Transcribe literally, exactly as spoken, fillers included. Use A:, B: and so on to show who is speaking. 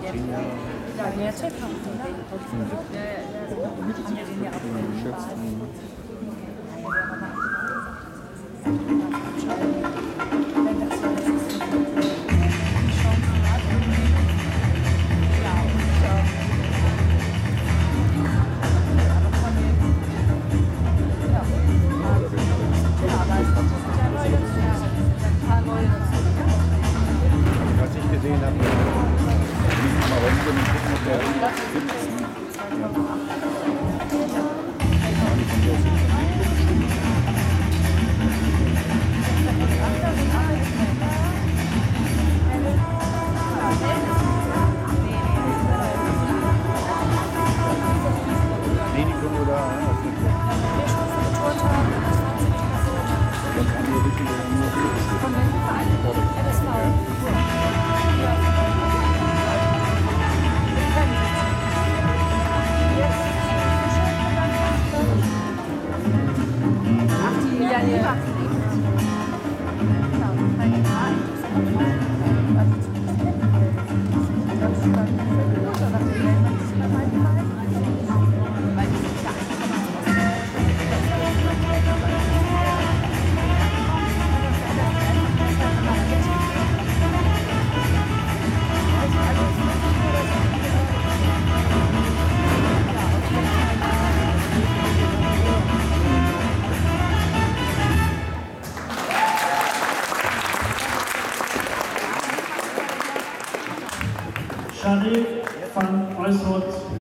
A: Ja, der Chef haben sie, ne? Ja, ja, ja. Haben wir den ja auch geschätzt. Wenn das so ist, ist die Chance hat. Ja, und aber von den, ja, ja, aber es sind ja neue dazu, ja, es sind ja ein paar neue dazu.
B: Was ich gesehen habe, mal rumgehen und gucken, ob der gibt. Ja.